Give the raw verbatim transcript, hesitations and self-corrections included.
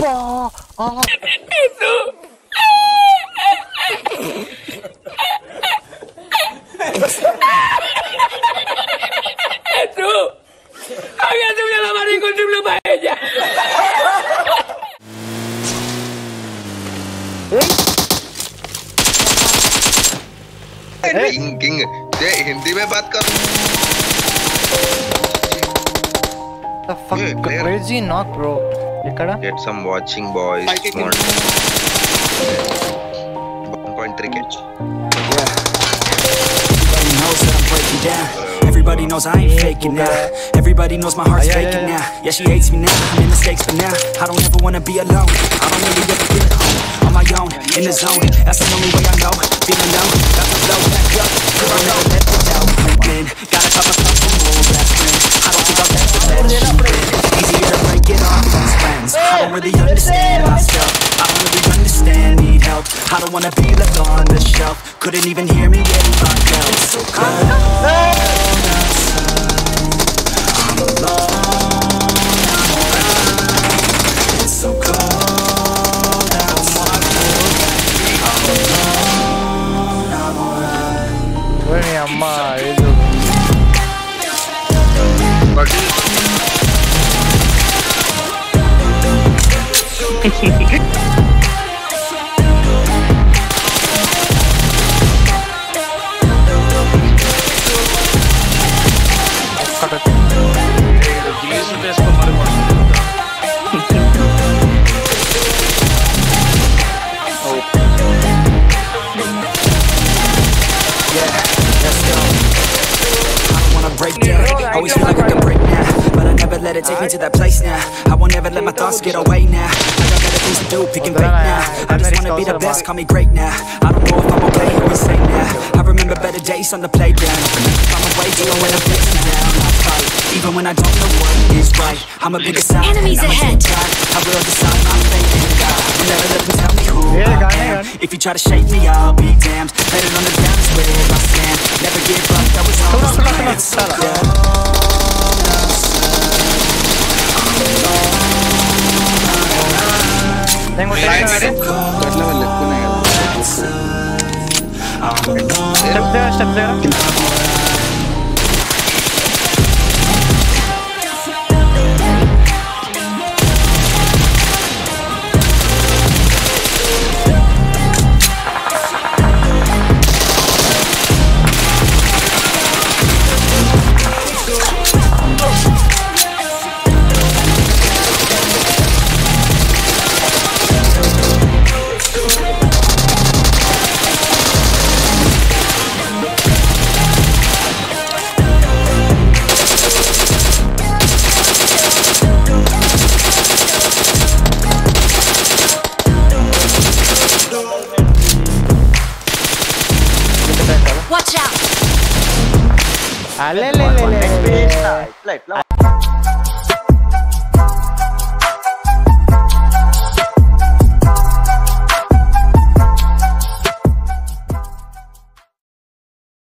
Pa! Ah! ¡Tú! ¡Había subido la mano con triple paella! King king ये हिंदी में बात कर The fuck? Hey, player. Where is he knock, bro? Ikkada? get some watching boys one point three catch Everybody knows that I'm breaking down. Everybody knows I ain't faking now. Everybody knows my heart's Yeah, yeah, faking yeah. now. Yeah, she hates me now. I made mistakes, but now I don't ever wanna be alone. I don't really ever feel at home. On my own, in the zone. That's the only way I know. Feeling low, got to blow back up. Cause I'll never let the doubt creep in. Got a couple couple more best friends. I don't think I'll ever let you in. Easier to break it off best friends. I don't really understand myself. I don't really understand, need help. I don't wanna be left on the shelf. Couldn't even hear me if I felt. It's so cold outside. I'm alone. It's so cold outside. I'm alone. I'm alright. Where is Amma? Idu. Break down. Always feel like I can break now, but I never let it take me to that place now. I won't ever let my thoughts get away now. I got better things to do, picking fake now. I just wanna be the best, call me great now. I don't know if I'm okay or insane now. I remember better days on the playground. I'm away, even when I'm facing down. I fight, even when I don't know what is right. I'm a bigger side, Enemies I'm a ahead. God. I will decide my fate in God. I'll never let them tell me who Yeah, I got it, am. got it. If you try to shake me, I'll be damned. Better on the ground is where I stand. Never give up, that was always the plan. It's so cold. Tengo tengo step there, step there. Watch out! Ale le le le.